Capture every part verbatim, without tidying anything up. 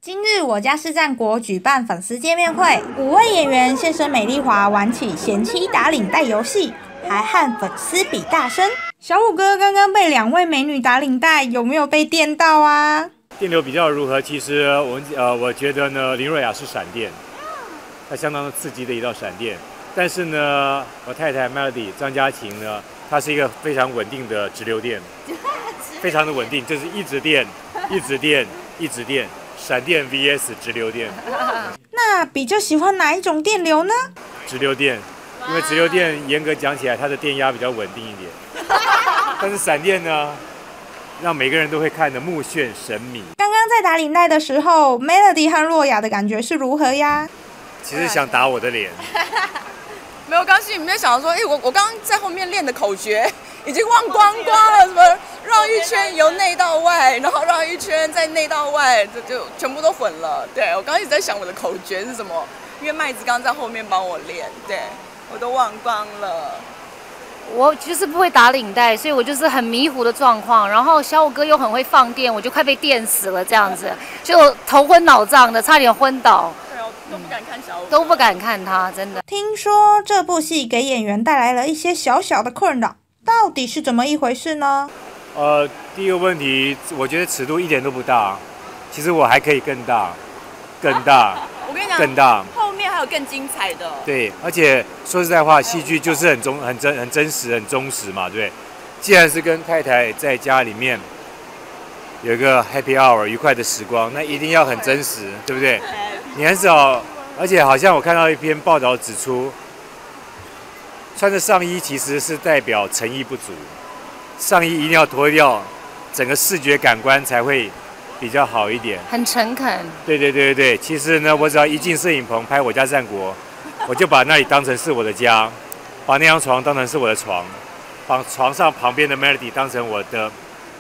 今日我家是战国举办粉丝见面会，五位演员现身美丽华玩起贤妻打领带游戏，还和粉丝比大声。小五哥刚刚被两位美女打领带，有没有被电到啊？ 电流比较如何？其实我们呃，我觉得呢，林瑞雅是闪电，它相当刺激的一道闪电。但是呢，我太太 Melody 张佳琴呢，她是一个非常稳定的直流电，非常的稳定，就是一直电，一直电，一直电。闪电 V S 直流电， 那比较喜欢哪一种电流呢？ 直流电，因为直流电严格讲起来，它的电压比较稳定一点。但是闪电呢，让每个人都会看得目眩神迷。 刚刚在打领带的时候 ，Melody 和若雅的感觉是如何呀？ 其实想打我的脸。 没有，刚心里面想说，哎、欸，我我刚刚在后面练的口诀已经忘光光了，什么绕一圈由内到外，然后绕一圈在内到外，就就全部都混了。对，我刚刚一直在想我的口诀是什么，因为麦子刚刚在后面帮我练，对我都忘光了。 我就是不会打领带，所以我就是很迷糊的状况。然后小五哥又很会放电，我就快被电死了，这样子就头昏脑胀的，差点昏倒。 都不敢看小五， 都不敢看他，真的。 听说这部戏给演员带来了一些小小的困扰，到底是怎么一回事呢？ 呃，第一个问题，我觉得尺度一点都不大，其实我还可以更大，更大。 啊、我跟你讲， 更大。 后面还有更精彩的。 对，而且说实在话，戏剧就是很忠、很真、很真实、很忠实嘛，对不对？既然是跟太太在家里面有一个 happy hour 愉快的时光，那一定要很真实，对不对？你很少，而且好像我看到一篇报道指出，穿着上衣其实是代表诚意不足，上衣一定要脱掉，整个视觉感官才会比较好一点。 很诚恳。 对对对对对，其实呢，我只要一进摄影棚拍我家战国，我就把那里当成是我的家，把那张床当成是我的床，把床上旁边的 Melody 当成我的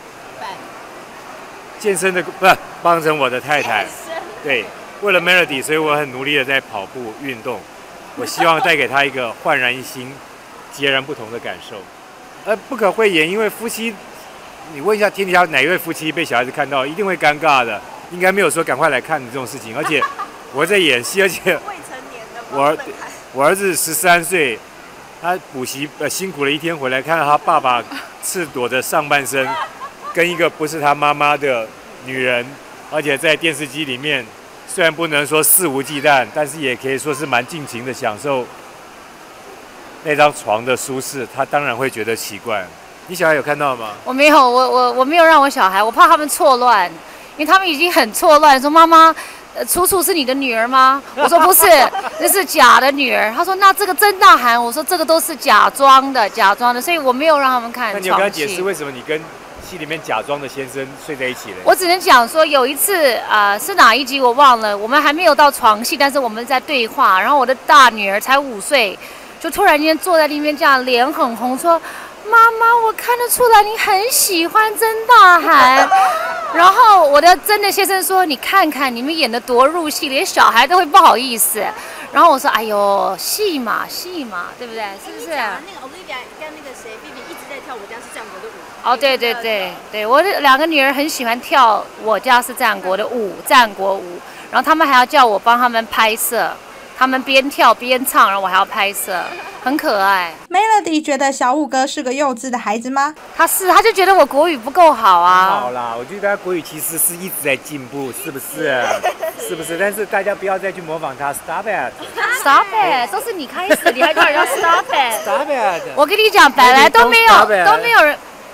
健身的不是当成我的太太，对。为了 Melody， 所以我很努力的在跑步运动。我希望带给她一个焕然一新、截然不同的感受。呃，不可讳言，因为夫妻，你问一下天底下哪一位夫妻被小孩子看到，一定会尴尬的。应该没有说赶快来看这种事情。而且我在演戏，而且未成年的我儿我儿子十三岁，他补习呃辛苦了一天回来，看到他爸爸赤裸的上半身，跟一个不是他妈妈的女人，而且在电视机里面。虽然不能说肆无忌惮，但是也可以说是蛮尽情的享受那张床的舒适，他当然会觉得奇怪。你小孩有看到吗？ 我没有，我我我没有让我小孩，我怕他们错乱，因为他们已经很错乱，说妈妈，呃，楚楚是你的女儿吗？我说不是，那是假的女儿。他说那这个真大喊，我说这个都是假装的，假装的，所以我没有让他们看床戏。 那你有跟他解释为什么你跟戏里面假装的先生睡在一起了？ 我只能讲说，有一次啊、呃，是哪一集我忘了，我们还没有到床戏，但是我们在对话，然后我的大女儿才五岁，就突然间坐在那边这样脸很红，说：“妈妈，我看得出来你很喜欢曾大涵。”然后我的真的先生说：“你看看你们演得多入戏，连小孩都会不好意思。”然后我说：“哎呦，戏嘛戏嘛，对不对？是不是？” 那个 Olivia 跟那个谁 Vivi 一直在跳《我家是战国》的舞。 哦，对对对对，我的两个女儿很喜欢跳《我家是战国》的舞，战国舞，然后他们还要叫我帮他们拍摄，他们边跳边唱，然后我还要拍摄，很可爱。 Melody 觉得小五哥是个幼稚的孩子吗？ 他是，他就觉得我国语不够好啊。 好啦，我觉得他国语其实是一直在进步，是不是？是不是？但是大家不要再去模仿他 ，Stop it！Stop it！都是你开始，你还叫人家 Stop it！Stop it！ 我跟你讲，本来都没有都没有人。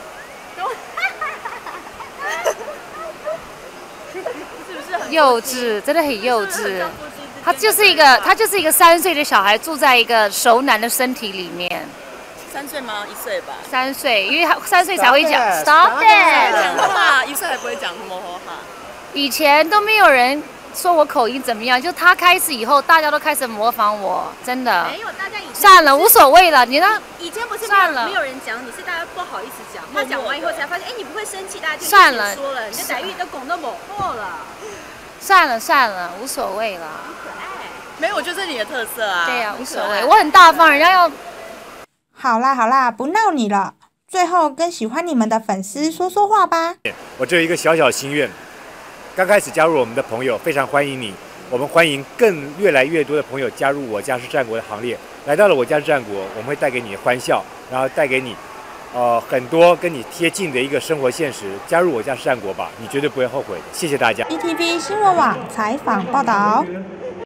幼稚，真的很幼稚。他就是一个，他就是一个三岁的小孩，住在一个熟男的身体里面。 三岁吗？一岁吧。 三岁，因为他三岁才会讲 Stop it。 讲话，一岁还不会讲什么话。 以前都没有人说我口音怎么样，就他开始以后，大家都开始模仿我，真的。 没有，大家以前算了，无所谓了。你呢？ 以前不是没有没有人讲你，是大家不好意思讲。他讲完以后才发现，哎，你不会生气，大家就算了说了，你的台语都拱到某破了。 算了算了，无所谓了。 可爱。 没有，我觉得这是你的特色啊。 对呀、啊，无所谓，我很大方，人家要。 好啦好啦，不闹你了。最后跟喜欢你们的粉丝说说话吧。 我只有一个小小心愿， 刚开始加入我们的朋友，非常欢迎你。我们欢迎更越来越多的朋友加入我家是战国的行列。来到了我家是战国，我们会带给你欢笑，然后带给你，呃，很多跟你贴近的一个生活现实。加入我家是战国吧，你绝对不会后悔的。谢谢大家。 E T V 新闻网采访报道。